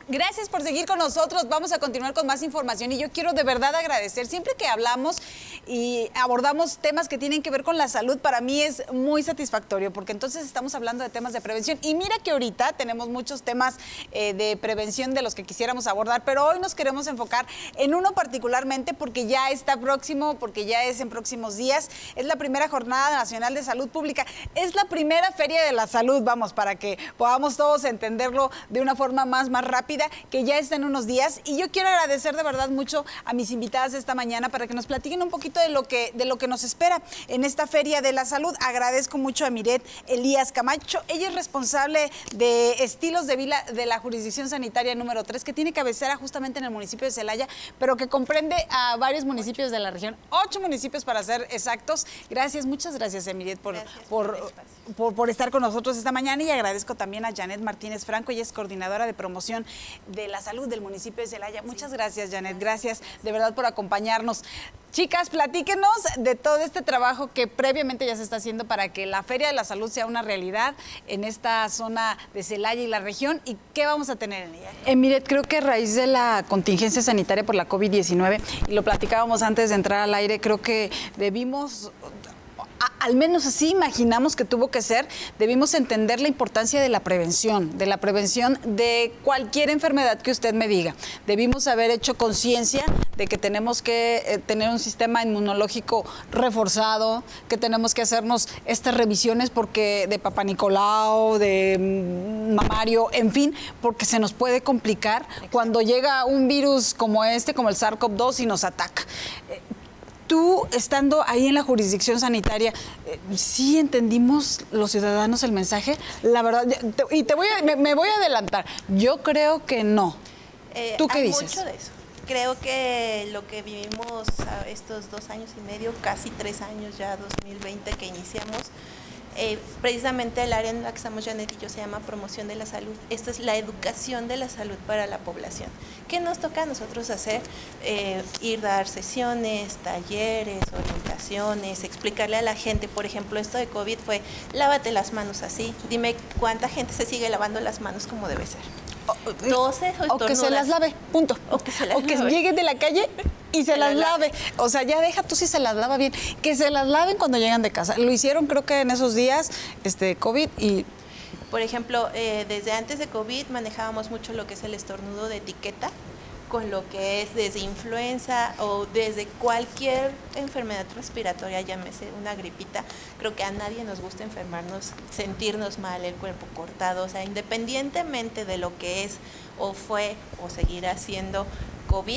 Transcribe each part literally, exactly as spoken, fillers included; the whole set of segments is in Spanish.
Gracias por seguir con nosotros. Vamos a continuar con más información y yo quiero de verdad agradecer. Siempre que hablamos y abordamos temas que tienen que ver con la salud, para mí es muy satisfactorio porque entonces estamos hablando de temas de prevención. Y mira que ahorita tenemos muchos temas eh, de prevención de los que quisiéramos abordar, pero hoy nos queremos enfocar en uno particularmente porque ya está próximo, porque ya es en próximos días. Es la primera Jornada Nacional de Salud Pública. Es la primera Feria de la Salud, vamos, para que podamos todos entenderlo de una forma más, más rápida, que ya está en unos días. Y yo quiero agradecer de verdad mucho a mis invitadas esta mañana para que nos platiquen un poquito de lo que, de lo que nos espera en esta Feria de la Salud. Agradezco mucho a Miret Elías Camacho. Ella es responsable de estilos de vida de la jurisdicción sanitaria número tres, que tiene cabecera justamente en el municipio de Celaya, pero que comprende a varios municipios de la región, ocho municipios para ser exactos. Gracias, muchas gracias, Miret, por, gracias por, por, por, por estar con nosotros esta mañana, y agradezco también a Janet Martínez Franco. Ella es coordinadora de promoción de la salud del municipio de Celaya. Muchas sí. gracias, Janet, gracias de verdad por acompañarnos. Chicas, platíquenos de todo este trabajo que previamente ya se está haciendo para que la Feria de la Salud sea una realidad en esta zona de Celaya y la región, y qué vamos a tener en ella. Eh, Miret, creo que a raíz de la contingencia sanitaria por la COVID diecinueve, y lo platicábamos antes de entrar al aire, creo que debimos... al menos así imaginamos que tuvo que ser, debimos entender la importancia de la prevención, de la prevención de cualquier enfermedad que usted me diga. Debimos haber hecho conciencia de que tenemos que eh, tener un sistema inmunológico reforzado, que tenemos que hacernos estas revisiones porque de Papá Nicolau, de mm, mamario, en fin, porque se nos puede complicar Exacto. cuando llega un virus como este, como el SARS CoV dos, y nos ataca. Eh, Tú, estando ahí en la jurisdicción sanitaria, eh, ¿sí entendimos los ciudadanos el mensaje? La verdad, te, y te voy a, me, me voy a adelantar, yo creo que no. Eh, ¿Tú qué hay dices? Mucho de eso. Creo que lo que vivimos estos dos años y medio, casi tres años ya, dos mil veinte que iniciamos, Eh, precisamente el área en la que estamos Janet y yo se llama promoción de la salud. Esto es la educación de la salud para la población. ¿Qué nos toca a nosotros hacer? Eh, ir a dar sesiones, talleres, orientaciones, explicarle a la gente. Por ejemplo, esto de COVID fue, lávate las manos así. Dime cuánta gente se sigue lavando las manos como debe ser. doce o, o que se las lave, punto. O que, se las o que lave. lleguen de la calle y se, se las lave. lave. O sea, ya deja tú si se las lava bien. Que se las laven cuando llegan de casa. Lo hicieron creo que en esos días este COVID y... Por ejemplo, eh, desde antes de COVID manejábamos mucho lo que es el estornudo de etiqueta, con lo que es desde influenza o desde cualquier enfermedad respiratoria, llámese una gripita. Creo que a nadie nos gusta enfermarnos, sentirnos mal, el cuerpo cortado, o sea, independientemente de lo que es o fue o seguirá siendo COVID,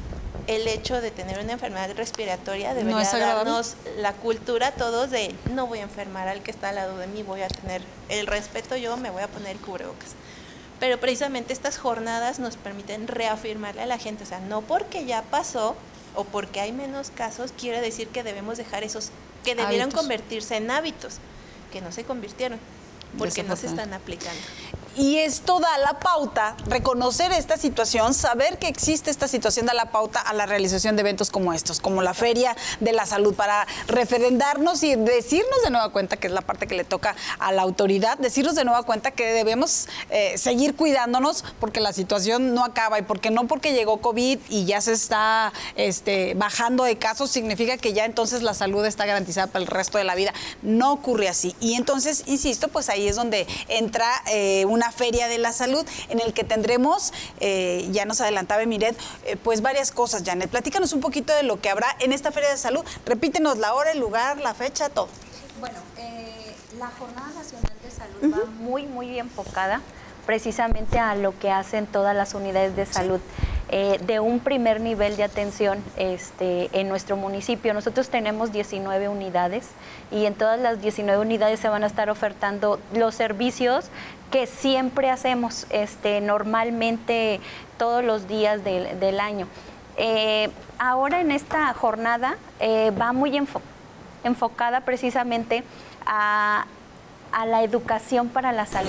el hecho de tener una enfermedad respiratoria debería no darnos la cultura a todos de no voy a enfermar al que está al lado de mí, voy a tener el respeto, yo me voy a poner el cubrebocas. Pero precisamente estas jornadas nos permiten reafirmarle a la gente, o sea, no porque ya pasó o porque hay menos casos, quiere decir que debemos dejar esos que debieron hábitos. Convertirse en hábitos, que no se convirtieron, porque no se están aplicando. Y esto da la pauta, reconocer esta situación, saber que existe esta situación da la pauta a la realización de eventos como estos, como la Feria de la Salud, para referendarnos y decirnos de nueva cuenta, que es la parte que le toca a la autoridad, decirnos de nueva cuenta que debemos eh, seguir cuidándonos porque la situación no acaba, y porque no porque llegó COVID y ya se está este, bajando de casos, significa que ya entonces la salud está garantizada para el resto de la vida. No ocurre así. Y entonces, insisto, pues ahí es donde entra eh, una Feria de la Salud, en el que tendremos, eh, ya nos adelantaba Miret, eh, pues varias cosas. Janet, platícanos un poquito de lo que habrá en esta Feria de Salud. Repítenos la hora, el lugar, la fecha, todo. Bueno, eh, la Jornada Nacional de Salud uh-huh. va muy, muy enfocada precisamente a lo que hacen todas las unidades de salud. Eh, de un primer nivel de atención este, en nuestro municipio. Nosotros tenemos diecinueve unidades y en todas las diecinueve unidades se van a estar ofertando los servicios que siempre hacemos este, normalmente todos los días del, del año. Eh, ahora en esta jornada eh, va muy enfo enfocada precisamente a, a la educación para la salud.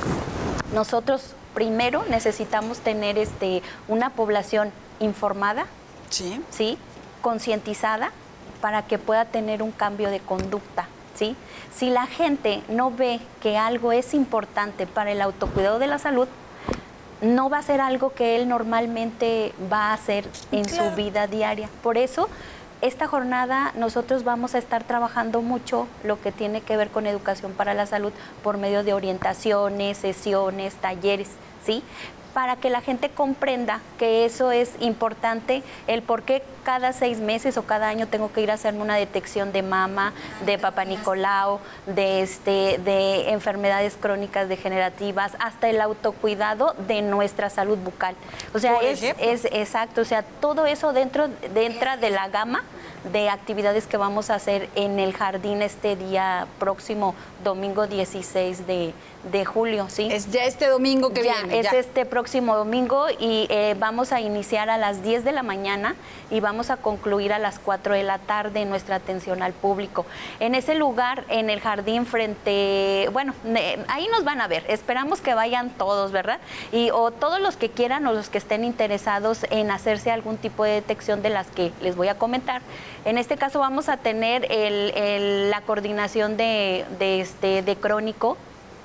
Nosotros primero necesitamos tener este, una población informada, sí, ¿sí? concientizada, para que pueda tener un cambio de conducta. ¿sí? Si la gente no ve que algo es importante para el autocuidado de la salud, no va a ser algo que él normalmente va a hacer en Claro. su vida diaria. Por eso, esta jornada nosotros vamos a estar trabajando mucho lo que tiene que ver con educación para la salud por medio de orientaciones, sesiones, talleres, ¿sí? Para que la gente comprenda que eso es importante, el por qué cada seis meses o cada año tengo que ir a hacerme una detección de mama, de Papá Nicolau, de, este, de enfermedades crónicas degenerativas, hasta el autocuidado de nuestra salud bucal. O sea, Por es, ejemplo. es exacto, o sea, todo eso dentro, dentro de la gama de actividades que vamos a hacer en el jardín este día próximo, domingo dieciséis de, de julio, ¿sí? Es ya este domingo que Ya, viene. es ya. este próximo domingo y eh, vamos a iniciar a las diez de la mañana y vamos a concluir a las cuatro de la tarde en nuestra atención al público. En ese lugar, en el jardín frente, bueno, eh, ahí nos van a ver, esperamos que vayan todos, ¿verdad? Y o todos los que quieran o los que estén interesados en hacerse algún tipo de detección de las que les voy a comentar. En este caso vamos a tener el, el, la coordinación de, de, este, de crónico,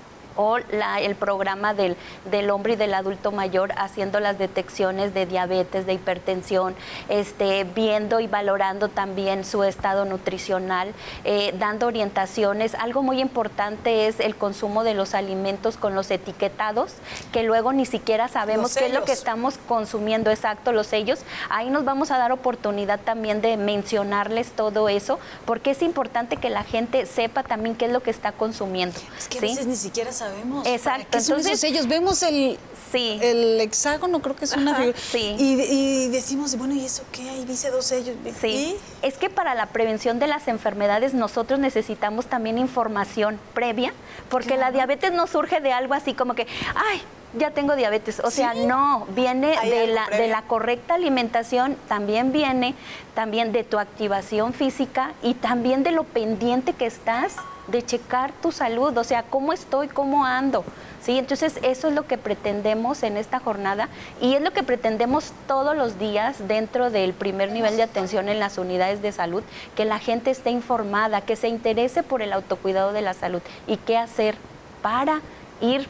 o la, el programa del, del hombre y del adulto mayor haciendo las detecciones de diabetes, de hipertensión, este, viendo y valorando también su estado nutricional, eh, dando orientaciones. Algo muy importante es el consumo de los alimentos con los etiquetados, que luego ni siquiera sabemos qué es lo que estamos consumiendo, exacto, los sellos. Ahí nos vamos a dar oportunidad también de mencionarles todo eso, porque es importante que la gente sepa también qué es lo que está consumiendo. Es que a ¿sí? veces ni siquiera sabemos. Exacto. ¿Qué son Entonces, esos sellos? Vemos el, sí. el hexágono, creo que es una Ajá, figura. sí. Y, y decimos, bueno, ¿y eso qué? Ahí dice dos sellos. Sí, ¿Y? es que para la prevención de las enfermedades nosotros necesitamos también información previa, porque Claro. la diabetes no surge de algo así como que, ay, ya tengo diabetes. O Sí. sea, no, viene Hay de algo la, previo. de la correcta alimentación, también viene también de tu activación física y también de lo pendiente que estás de checar tu salud, o sea, cómo estoy, cómo ando. ¿Sí? Entonces, eso es lo que pretendemos en esta jornada y es lo que pretendemos todos los días dentro del primer nivel de atención en las unidades de salud, que la gente esté informada, que se interese por el autocuidado de la salud y qué hacer para ir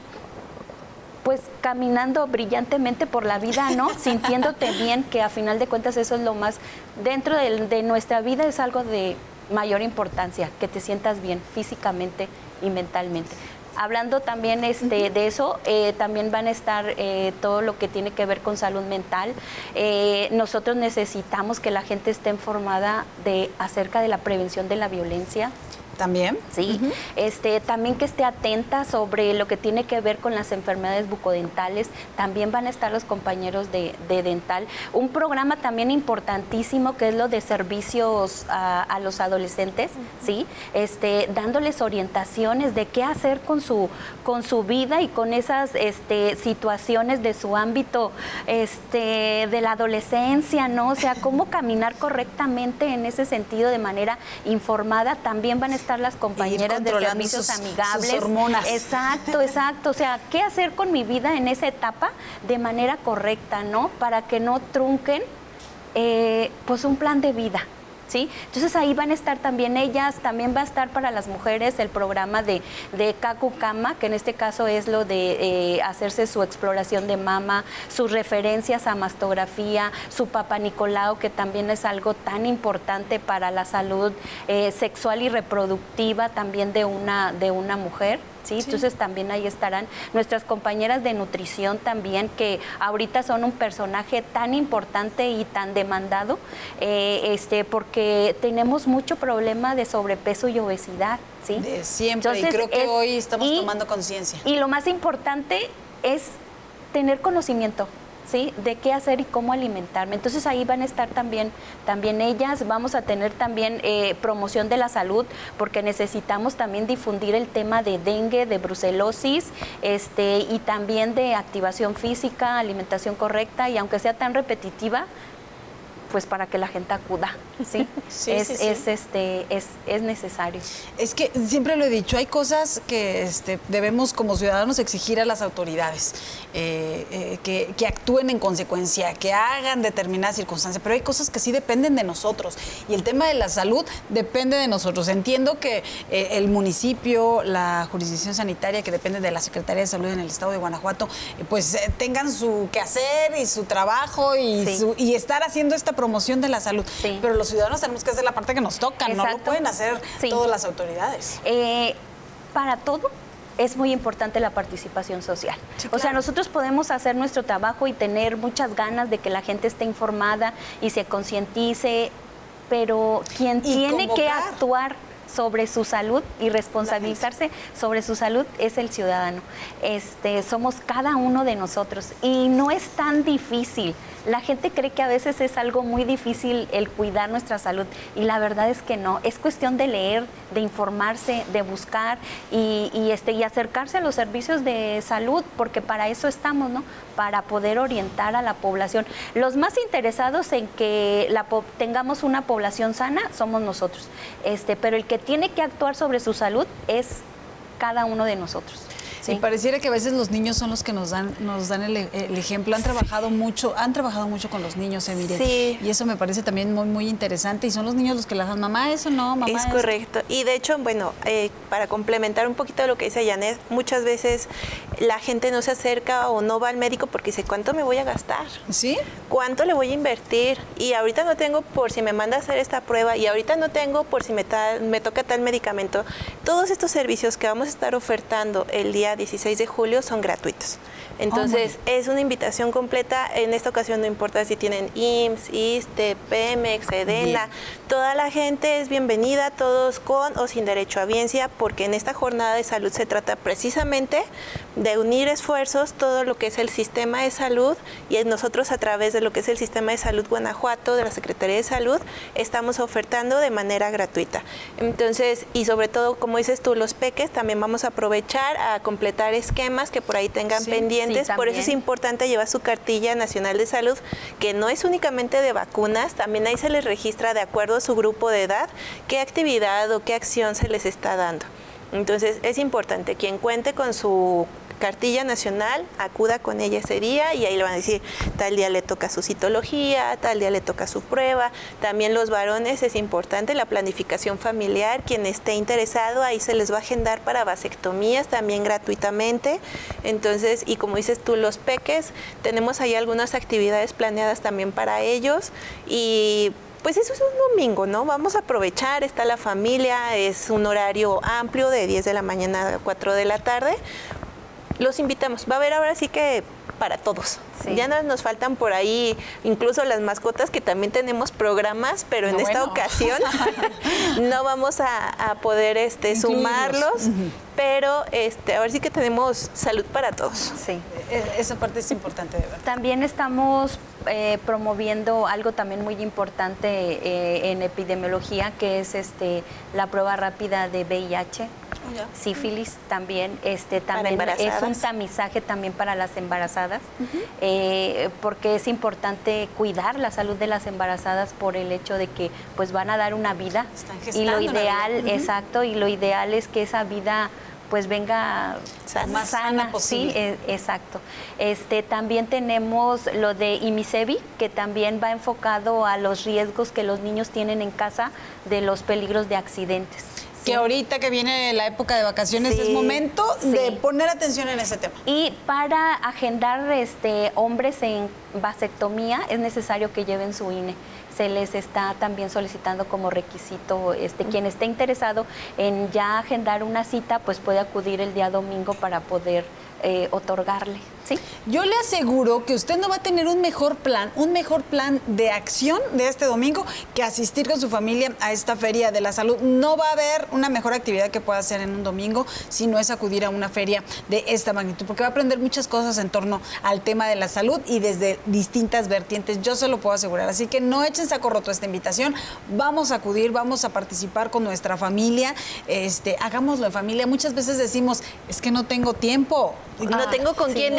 pues caminando brillantemente por la vida, ¿no? Sintiéndote bien, que a final de cuentas eso es lo más, dentro de, de nuestra vida es algo de mayor importancia, que te sientas bien físicamente y mentalmente. Hablando también este, de eso, eh, también van a estar eh, todo lo que tiene que ver con salud mental. Eh, nosotros necesitamos que la gente esté informada de, acerca de la prevención de la violencia. ¿También? Sí, uh-huh. este, también que esté atenta sobre lo que tiene que ver con las enfermedades bucodentales. También van a estar los compañeros de, de dental. Un programa también importantísimo que es lo de servicios a, a los adolescentes, uh-huh. ¿sí? Este, dándoles orientaciones de qué hacer con su, con su vida y con esas este, situaciones de su ámbito este, de la adolescencia, ¿no? O sea, cómo caminar correctamente en ese sentido de manera informada. También van a estar las compañeras de servicios sus, amigables. Sus hormonas. Exacto, exacto. O sea, ¿qué hacer con mi vida en esa etapa de manera correcta, ¿no? Para que no trunquen eh, pues un plan de vida. ¿Sí? Entonces ahí van a estar también ellas, también va a estar para las mujeres el programa de, de Kaku Kama, que en este caso es lo de eh, hacerse su exploración de mama, sus referencias a mastografía, su Papá Nicolau, que también es algo tan importante para la salud eh, sexual y reproductiva también de una, de una mujer. ¿Sí? Sí. Entonces también ahí estarán nuestras compañeras de nutrición también, que ahorita son un personaje tan importante y tan demandado, eh, este, porque tenemos mucho problema de sobrepeso y obesidad. ¿Sí? De siempre, Entonces, y creo que es, hoy estamos y, tomando conciencia. Y lo más importante es tener conocimiento, ¿sí? De qué hacer y cómo alimentarme. Entonces ahí van a estar también, también ellas. Vamos a tener también eh, promoción de la salud, porque necesitamos también difundir el tema de dengue, de brucelosis, este, y también de activación física, alimentación correcta, y aunque sea tan repetitiva, pues para que la gente acuda, ¿sí? Sí, es, sí, sí. es, este, es, es necesario. Es que siempre lo he dicho, hay cosas que este, debemos como ciudadanos exigir a las autoridades, eh, eh, que, que actúen en consecuencia, que hagan determinadas circunstancias, pero hay cosas que sí dependen de nosotros y el tema de la salud depende de nosotros. Entiendo que eh, el municipio, la jurisdicción sanitaria que depende de la Secretaría de Salud en el estado de Guanajuato, eh, pues eh, tengan su quehacer y su trabajo y, Sí. su, y estar haciendo esta promoción de la salud, Sí. pero los ciudadanos tenemos que hacer la parte que nos toca, no lo Exacto. pueden hacer Sí. todas las autoridades. Eh, para todo es muy importante la participación social. Sí, O sea, claro. nosotros podemos hacer nuestro trabajo y tener muchas ganas de que la gente esté informada y se concientice, pero quien Y tiene que convocar. actuar sobre su salud y responsabilizarse sobre su salud es el ciudadano. Este, somos cada uno de nosotros y no es tan difícil. La gente cree que a veces es algo muy difícil el cuidar nuestra salud y la verdad es que no. Es cuestión de leer, de informarse, de buscar y, y, este, y acercarse a los servicios de salud, porque para eso estamos, ¿no? Para poder orientar a la población. Los más interesados en que la, tengamos una población sana somos nosotros, este, pero el que tiene que actuar sobre su salud es cada uno de nosotros. Sí. Y pareciera que a veces los niños son los que nos dan nos dan el, el ejemplo. Han trabajado sí. mucho, han trabajado mucho con los niños, Emilia. Sí. Y eso me parece también muy muy interesante. Y son los niños los que le dan, mamá, eso no, mamá. Es correcto. Y de hecho, bueno, eh, para complementar un poquito lo que dice Janet, muchas veces la gente no se acerca o no va al médico porque dice, ¿cuánto me voy a gastar? ¿Sí? ¿Cuánto le voy a invertir? Y ahorita no tengo por si me manda a hacer esta prueba y ahorita no tengo por si me, tal, me toca tal medicamento. Todos estos servicios que vamos a estar ofertando el día dieciséis de julio son gratuitos. Entonces, oh, es una invitación completa. En esta ocasión no importa si tienen I M S S, ISSSTE, Pemex, Sedena. Bien. Toda la gente es bienvenida, todos con o sin derecho a biencia, porque en esta jornada de salud se trata precisamente de unir esfuerzos, todo lo que es el sistema de salud, y nosotros a través de lo que es el sistema de salud Guanajuato, de la Secretaría de Salud, estamos ofertando de manera gratuita. Entonces, y sobre todo, como dices tú, los peques, también vamos a aprovechar a completar esquemas que por ahí tengan sí, pendientes. Sí, por eso es importante llevar su cartilla nacional de salud, que no es únicamente de vacunas, también ahí se les registra de acuerdo a su grupo de edad qué actividad o qué acción se les está dando. Entonces es importante quien cuente con su cartilla nacional, acuda con ella ese día y ahí le van a decir, tal día le toca su citología, tal día le toca su prueba. También los varones es importante la planificación familiar, quien esté interesado ahí se les va a agendar para vasectomías también gratuitamente. Entonces, y como dices tú, los peques, tenemos ahí algunas actividades planeadas también para ellos y pues eso es un domingo, ¿no? Vamos a aprovechar, está la familia, es un horario amplio de diez de la mañana a cuatro de la tarde. Los invitamos. Va a haber ahora sí que para todos. Sí. Ya no nos faltan por ahí incluso las mascotas, que también tenemos programas, pero en no, esta bueno. ocasión no vamos a, a poder este, sumarlos, uh-huh. pero este, ahora sí que tenemos salud para todos. Sí. Esa parte es importante, de verdad. También estamos eh, promoviendo algo también muy importante eh, en epidemiología, que es este, la prueba rápida de V I H. Ya. Sífilis también, este también es un tamizaje también para las embarazadas, uh-huh. eh, porque es importante cuidar la salud de las embarazadas por el hecho de que pues van a dar una vida. Están y lo ideal, uh-huh. exacto, y lo ideal es que esa vida pues venga sana, más sana, sana posible. Sí, eh, exacto. Este, también tenemos lo de IMISEVI, que también va enfocado a los riesgos que los niños tienen en casa de los peligros de accidentes. Que ahorita que viene la época de vacaciones sí, es momento sí. de poner atención en ese tema. Y para agendar este, hombres en vasectomía es necesario que lleven su I N E. Se les está también solicitando como requisito, este, quien esté interesado en ya agendar una cita, pues puede acudir el día domingo para poder eh, otorgarle. ¿Sí? Yo le aseguro que usted no va a tener un mejor plan, un mejor plan de acción de este domingo que asistir con su familia a esta feria de la salud. No va a haber una mejor actividad que pueda hacer en un domingo si no es acudir a una feria de esta magnitud, porque va a aprender muchas cosas en torno al tema de la salud y desde distintas vertientes, yo se lo puedo asegurar. Así que no echen saco roto esta invitación, vamos a acudir, vamos a participar con nuestra familia, este, hagámoslo en familia. Muchas veces decimos, es que no tengo tiempo. No ah, tengo con sí, quién dejar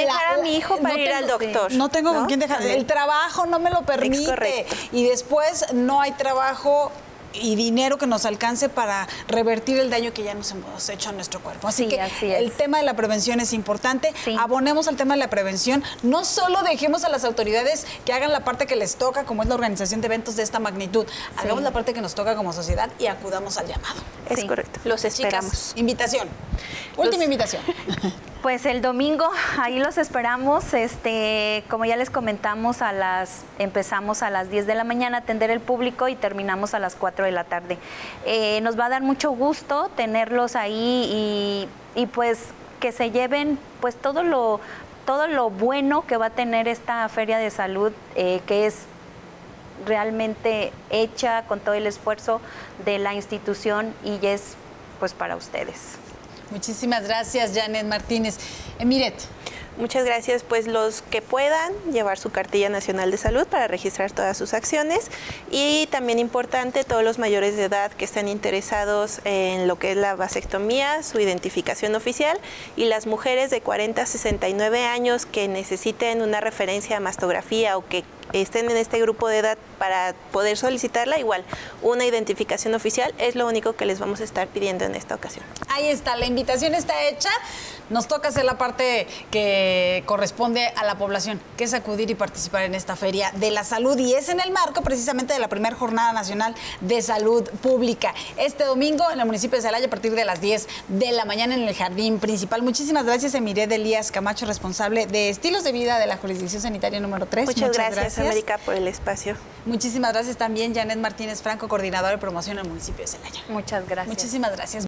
dejar a mi hijo para no ir tengo, al doctor. No tengo ¿no? con quién dejar. También. El trabajo no me lo permite. Y después no hay trabajo y dinero que nos alcance para revertir el daño que ya nos hemos hecho a nuestro cuerpo. Así Sí, que así es. el tema de la prevención es importante. Sí. Abonemos al tema de la prevención. No solo dejemos a las autoridades que hagan la parte que les toca, como es la organización de eventos de esta magnitud. Hagamos Sí. la parte que nos toca como sociedad y acudamos al llamado. Es Sí. correcto. Los esperamos. Chicas, invitación. Última Los- invitación. Pues el domingo ahí los esperamos, este, como ya les comentamos, a las empezamos a las diez de la mañana a atender el público y terminamos a las cuatro de la tarde. Eh, nos va a dar mucho gusto tenerlos ahí y, y pues que se lleven pues todo lo todo lo bueno que va a tener esta feria de salud, eh, que es realmente hecha con todo el esfuerzo de la institución y es pues para ustedes. Muchísimas gracias, Janet Martínez. Emiret. Muchas gracias. Pues los que puedan llevar su cartilla nacional de salud para registrar todas sus acciones y también importante todos los mayores de edad que están interesados en lo que es la vasectomía, su identificación oficial y las mujeres de cuarenta a sesenta y nueve años que necesiten una referencia a mastografía o que estén en este grupo de edad para poder solicitarla, igual una identificación oficial es lo único que les vamos a estar pidiendo en esta ocasión. Ahí está, la invitación está hecha. Nos toca hacer la parte que corresponde a la población, que es acudir y participar en esta feria de la salud y es en el marco precisamente de la primera Jornada Nacional de Salud Pública. Este domingo en el municipio de Celaya a partir de las diez de la mañana en el jardín principal. Muchísimas gracias, Emiret Elías Camacho, responsable de estilos de vida de la jurisdicción sanitaria número tres. Muchas, Muchas gracias, gracias, América, por el espacio. Muchísimas gracias también, Janet Martínez Franco, coordinadora de promoción en el municipio de Celaya. Muchas gracias. Muchísimas gracias.